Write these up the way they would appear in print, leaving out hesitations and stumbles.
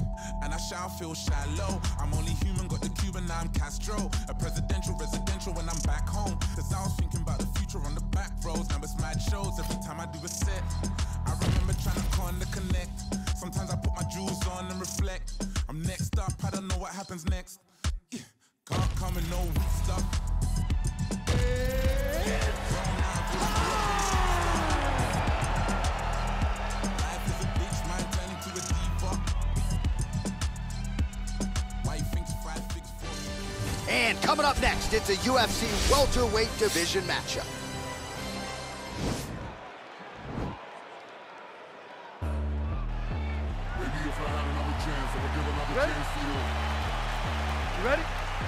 and I shall feel shallow. I'm only human, got the Cuban, now I'm Castro. A presidential, residential when I'm back home. Cause I was thinking about the future on the back roads. Now it's mad shows every time I do a set. I remember trying to call and connect. Sometimes I put my jewels on and reflect. I'm next up, I don't know what happens next. Yeah. Can't come and no weak stuff. Life is a bitch, man, turning to a diva. Why you think 5'6" And coming up next, it's a UFC welterweight division matchup. Ready? You ready?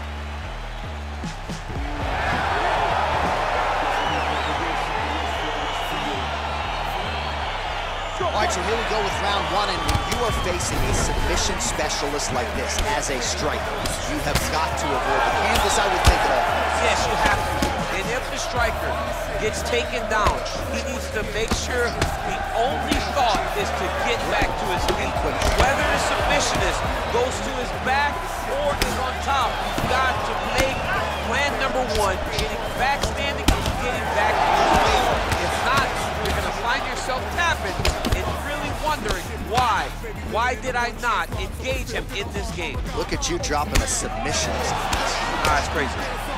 All right, so here we go with round one, and when you are facing a submission specialist like this as a striker, you have got to avoid the canvas, I would think, at all. Yes, you have to. And if the striker gets taken down, he needs to make sure the only thought is to get back to his feet. Whether the submissionist goes to his back or is on top, you've got to make plan number one, getting back standing and getting back to his feet. If not, you're going to find yourself tapping and really wondering why. Why did I not engage him in this game? Look at you dropping a submission. It's crazy.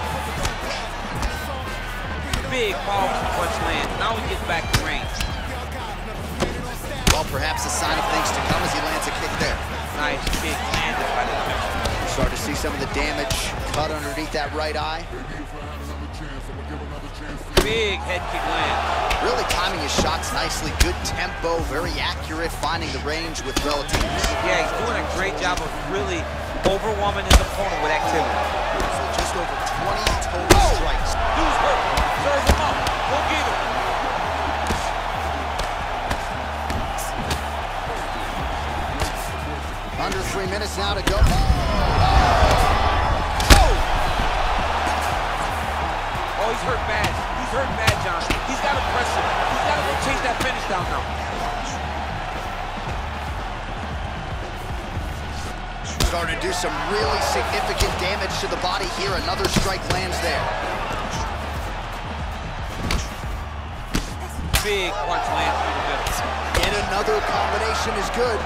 Big, powerful punch land. Now he gets back to range. Well, perhaps a sign of things to come as he lands a kick there. Nice big landed by the punch. Start to see some of the damage cut underneath that right eye. Big head kick land. Really timing his shots nicely. Good tempo, very accurate, finding the range with relative ease. Yeah, he's doing a great job of really overwhelming his opponent with activity. So just over 20 total strikes. Dude's hurt. Serve him up. Go get him. Under 3 minutes now to go. Oh, he's hurt bad. He's hurt bad, John. He's got to press him. He's got to go chase that finish down now. Starting to do some really significant damage to the body here. Another strike lands there. Big punch lands through the middle. And another combination is good.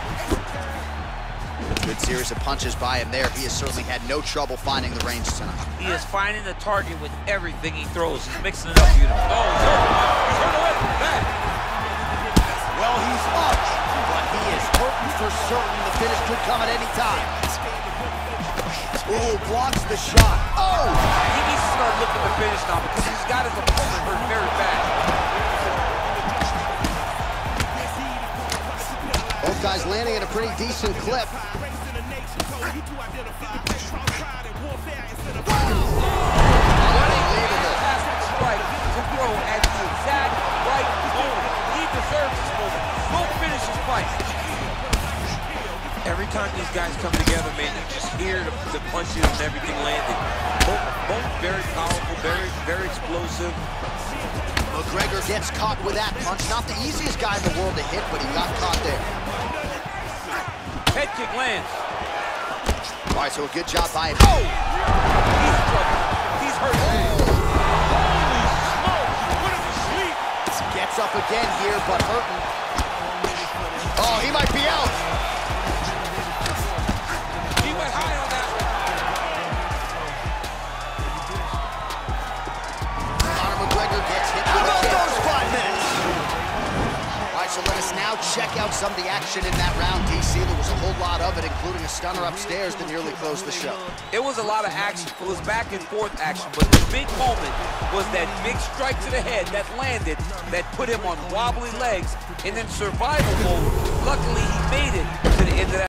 Good series of punches by him there. He has certainly had no trouble finding the range tonight. He is finding the target with everything he throws. He's mixing it up beautifully. Oh, he's hurt. He's hurt already. Bad. Well, he's up, but he is hurting for certain. The finish could come at any time. Oh, blocks the shot. Oh! He needs to start looking to finish now because he's got his opponent hurt very bad. Both guys landing at a pretty decent clip. Strike to throw at the exact right moment. He deserves this moment. Go finish his fight. Every time these guys come together, man, you just hear the punches and everything landing. Both very powerful, very explosive. McGregor gets caught with that punch. Not the easiest guy in the world to hit, but he got caught there. Head kick lands. All right, so a good job by him. Oh! He's in trouble. He's hurt. Holy smokes! What is asleep? Gets up again here, but hurting. Oh, he might be out. He went high on that one. Conor McGregor gets hit with a kick. Those 5 minutes. All right, so let us now check out some of the action in that round, DC. There was a whole lot of it, including a stunner upstairs that nearly closed the show. It was a lot of action. It was back and forth action, but the big moment was that big strike to the head that landed, that put him on wobbly legs, and then survival mode. Luckily, he made it to the end of that.